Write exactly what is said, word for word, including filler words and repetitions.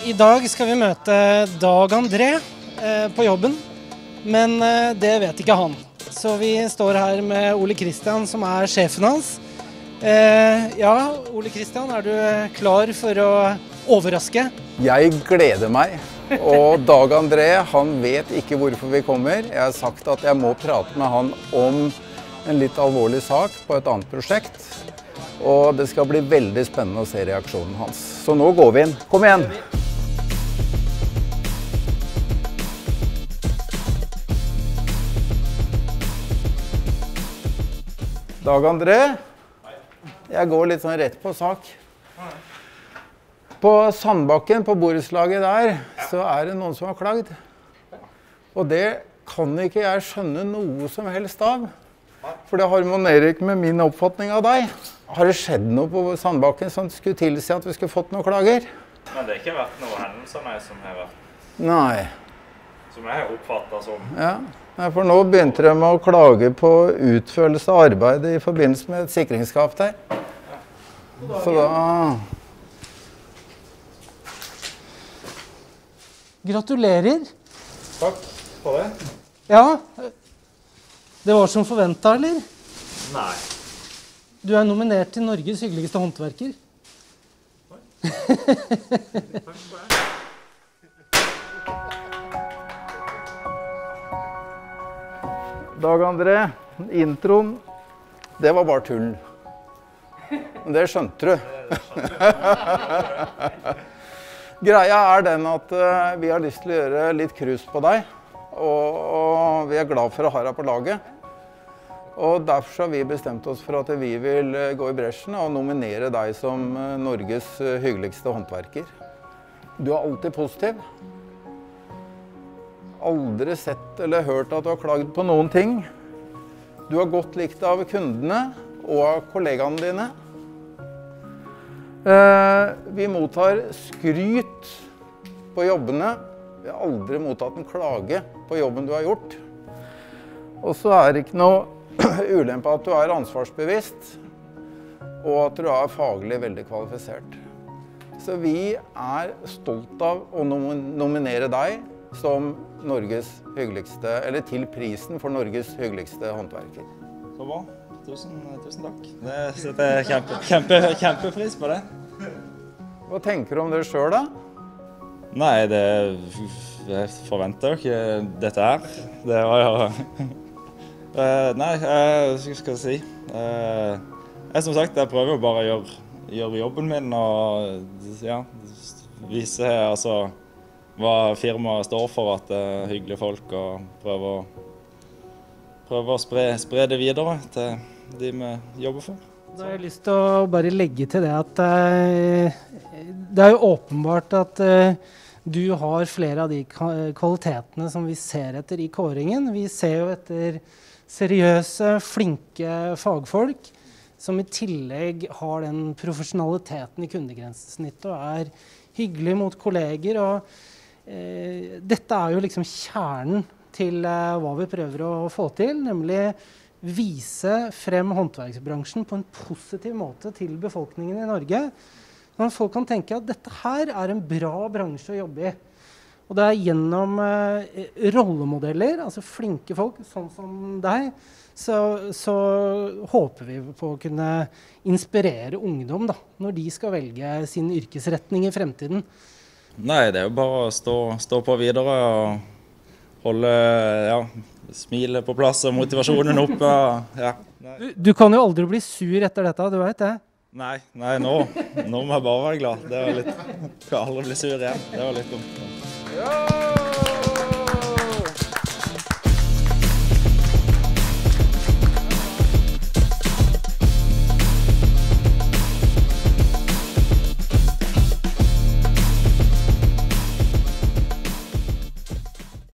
I dag skal vi møte Dag André eh, på jobben, men eh, det vet ikke han. Så vi står her med Ole Kristian, som er sjefen hans. Eh, ja, Ole Kristian, er du klar for å overraske? Jeg gleder meg, og Dag André, han vet ikke hvorfor vi kommer. Jeg har sagt at jeg må prate med han om en litt alvorlig sak på et annet prosjekt. Og det skal bli veldig spennende å se reaksjonen hans. Så nå går vi inn. Kom igjen! Dag André, jeg går litt sånn rett på sak. På Sandbakken, på borettslaget der, så er det noen som har klagd. Og det kan ikke jeg skjønne noe som helst av. For det harmonerer ikke med min oppfatning av deg. Har det skjedd noe på Sandbakken som skulle tilsi at vi skulle fått noen klager? Men det har ikke vært noen hendelser nei, som har vært... Nei. Som jeg har oppfattet som... Ja, for nå begynte de med å klage på utførelse av arbeid i forbindelse med et sikringsskap der. Så da... Gratulerer. Takk for det. Ja, det var som forventet, eller? Nei. Du er nominert til Norges hyggeligste håndverker. Takk for det. Dag André, introen, det var bare tull. Men det skjønte du. Greia er den at uh, vi har lyst til å gjøre litt krus på deg, og, og vi er glad for å ha deg på laget. Og derfor har vi bestemt oss for at vi vil uh, gå i bresjen og nominere deg som uh, Norges uh, hyggeligste håndverker. Du er alltid positiv. Aldri sett eller hørt at du har klagd på noen ting. Du har godt likt av kundene og av kollegaene dine. Uh, vi mottar skryt på jobbene. Vi har aldri mottatt en klage på jobben du har gjort. Og så er det ikke noe ulempe at du er ansvarsbevisst, og at du er faglig veldig kvalifisert. Så vi er stolt av å nom- nominere deg som Norges hyggeligste, eller til prisen for Norges hyggeligste håndverker. Så bra. Tusen, tusen takk. Det setter jeg kjempe, kjempe, kjempepris på det. Hva tenker du om det selv da? Nei, det, jeg forventer jo ikke dette her. Det var jo... uh, nei, uh, hva skal jeg si? Uh, jeg som sagt, jeg prøver jo bare å gjøre, gjøre jobben min og ja, vise altså, hva firmaet står for, at det er hyggelige folk, og prøve å, prøve å spre, spre det videre til de vi jobber for. Da har jeg lyst til å bare legge til det at uh, det er jo åpenbart at uh, du har flere av de kvalitetene som vi ser etter i kåringen. Vi ser jo etter seriøse, flinke fagfolk som i tillegg har den profesjonaliteten i kundegrensesnittet og er hyggelig mot kolleger. Og, uh, dette er jo liksom kjernen til uh, hva vi prøver å få til, nemlig vise frem håndverksbransjen på en positiv måte til befolkningen i Norge. Sånn at folk kan tenke at dette her er en bra bransje å jobbe i. Og det er gjennom eh, rollemodeller, altså flinke folk, sånn som deg, så, så håper vi på å kunne inspirere ungdom da, når de skal velge sin yrkesretning i fremtiden. Nei, det er jo bare å stå, stå på videre og holde, ja, smilet på plass og motivasjonen oppe. Ja. Du, du kan jo aldri bli sur etter dette, du vet det? Nei, nei nå, nå må jeg bare være glad. Det var litt, jeg kan aldri bli sur igjen. Det var litt dumt. Ja!